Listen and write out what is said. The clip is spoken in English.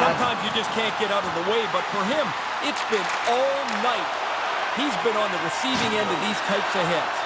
sometimes you just can't get out of the way, but for him, it's been all night. He's been on the receiving end of these types of hits.